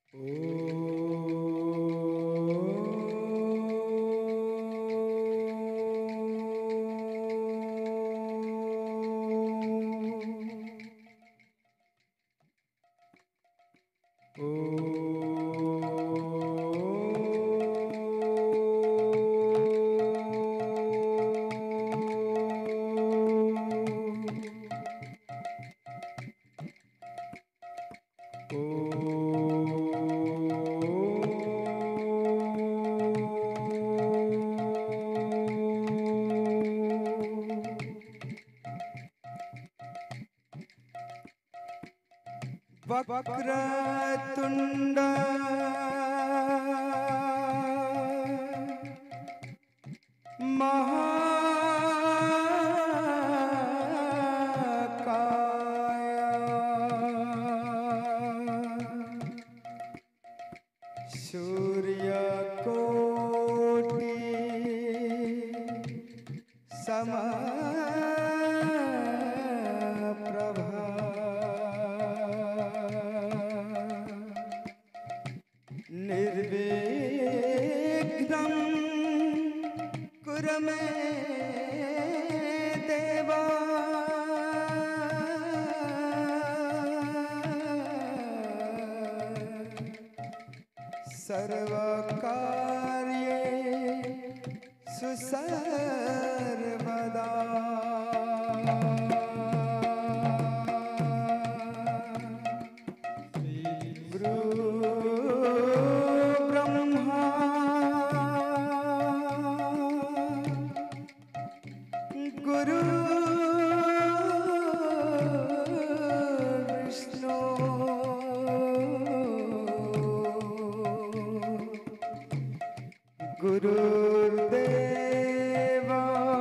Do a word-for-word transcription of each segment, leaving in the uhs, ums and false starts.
वक्रतुंड महाकाय सूर्यकोटि समप्रभा निर्विघ्नं कुरु मे देव सर्वकार्येषु सर्वदा। गुरु विष्णु गुरुदेव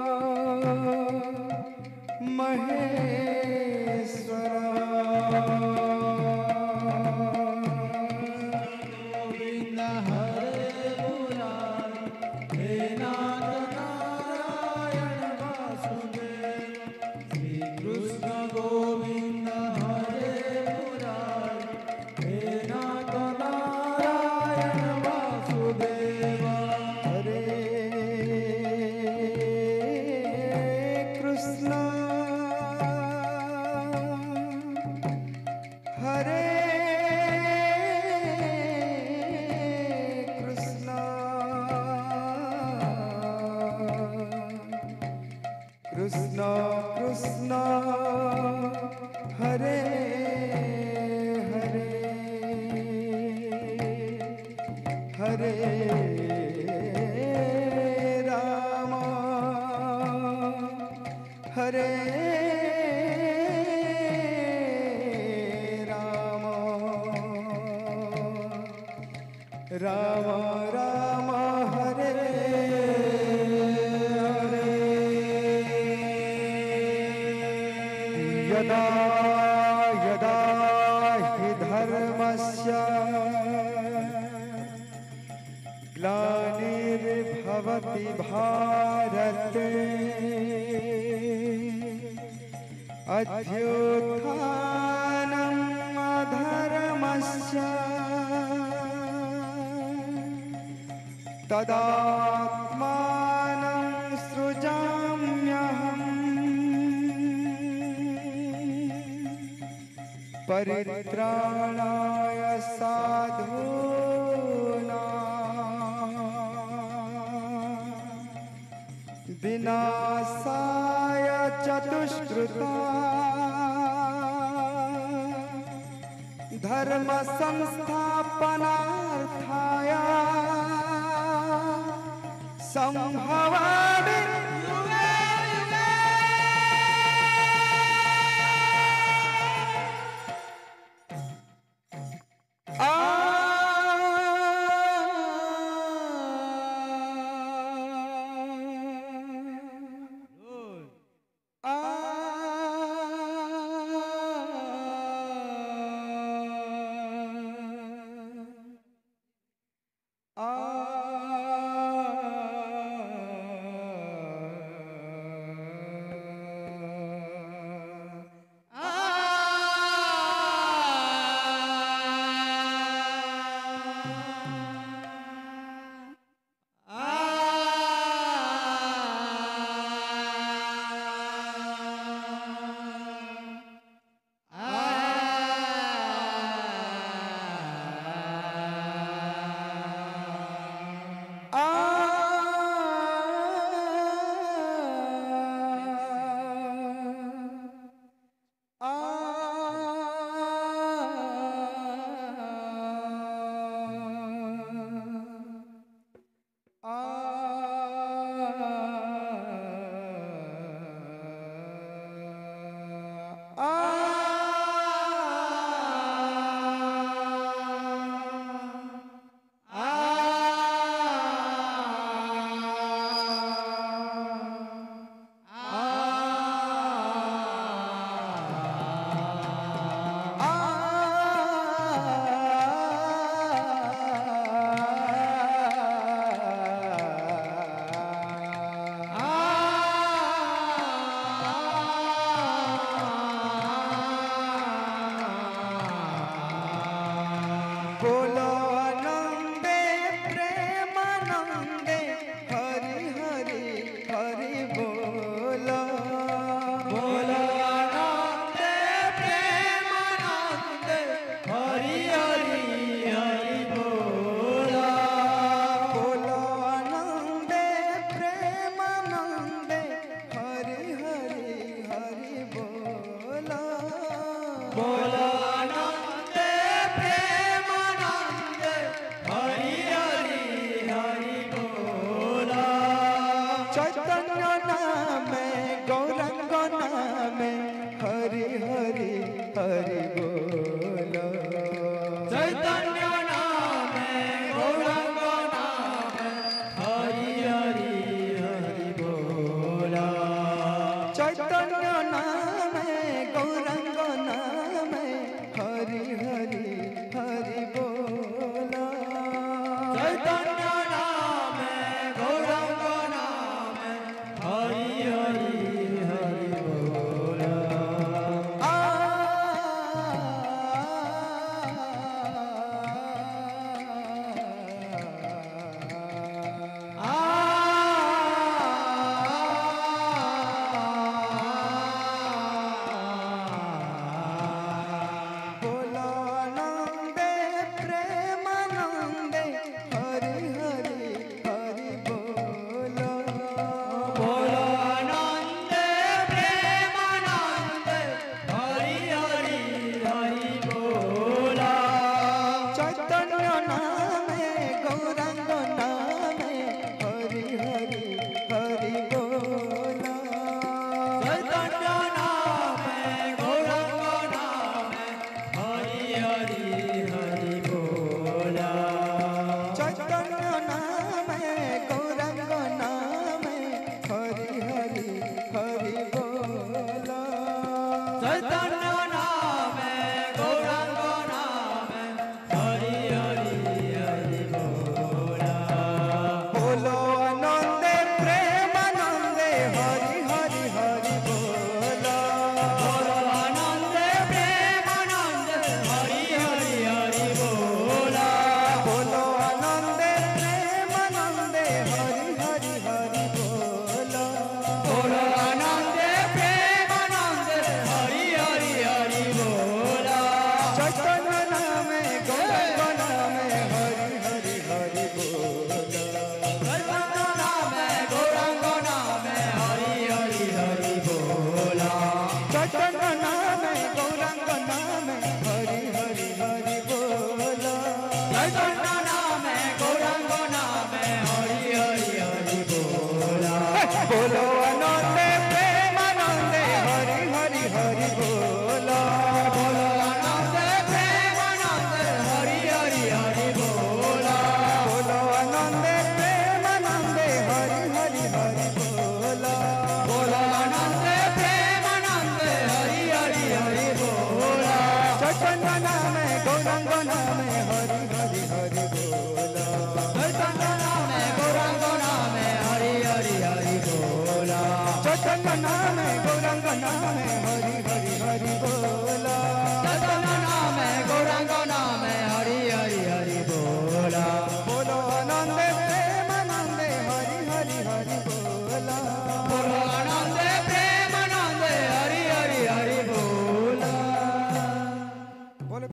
महेश्वरा। गोविंद हरे मुरारी हे नाथ नारायण वासुदेव। श्री कृष्ण गोविंद हरे मुरारी हे नाथ नारायण वासुदेव। हरे कृष्ण हरे कृष्ण कृष्ण कृष्ण हरे हरे हरे राम हरे राम राम राम हरे हरे। यदा यदा हि धर्मस्य ग्लानिर्भवति भारते अभ्युत्थानम् अधर्मस्य तदात्मानं सृजाम्यहम्। परित्राणाय साधूनां विनाशाय चतुष्कृता धर्म संस्थापनार्थाय संभवामि युगे युगे। आ आ बोलो आनंदे प्रेमानंदे हरि हरि हरि बोलो बोलो आनंदे प्रेमानंदे हरि हरि हरि बोलो बोलो आनंदे प्रेमानंदे हरि हरि हरि बोलो बोलो आनंदे प्रेमानंदे हरि हरि हरि बोलो चैतन्य नाम गौरंग नाम हरि हरि हरि बोलो चैतन्य नाम गौरंग नाम हरि हरि हरि बोलो चैतन्य नाम गौरंग नाम हरि हरि हरि बोलो चैतन्य नाम गौरंग नाम हरि हरि हरि बोलो आ बोलो आनंदे प्रेमानंदे हरि हरि हरि बोलो बोलो आनंदे प्रेमानंदे हरि हरि हरि बोलो चैतन्य नाम गौरंग नाम हरि हरि हरि बोलो चैतन्य नाम गौरंग नाम हरि हरि हरि बोलो चैतन्य नाम गौरंग नाम हरि हरि हरि बोलो चैतन्य नाम गौरंग नाम हरि हरि हरि बोलो बोलो आनंदे प्रेमानंदे हरि हरि हरि बोलो बोलो आनंदे प्रेमानंदे हरि हरि हरि बोलो बोलो आनंदे प्रेमानंदे हरि हरि हरि बोलो बोलो आनंदे प्रेमानंदे हरि हरि हरि बोलो चैतन्य नाम गौरंग नाम हरि हरि हरि बोलो चैतन्य नाम गौरंग नाम हरि हरि हरि बोलो चैतन्य नाम गौरंग नाम हरि हरि हरि बोलो चैतन्य नाम गौरंग नाम हरि हरि हरि बोलो बोलो आनंदे प्रेमानंदे हरि हरि हरि बोलो बोलो आनंदे प्रेमानंदे हरि हरि हरि बोलो बोलो आनंदे प्रेमानंदे हरि हरि हरि बोलो बोलो आनंदे प्रेमानंदे हरि हरि हरि बोलो चैतन्य नाम गौरंग नाम हरि हरि हरि बोलो चैतन्य नाम गौरंग नाम हरि हरि हरि बोलो चैतन्य नाम गौरंग नाम हरि हरि हरि बोलो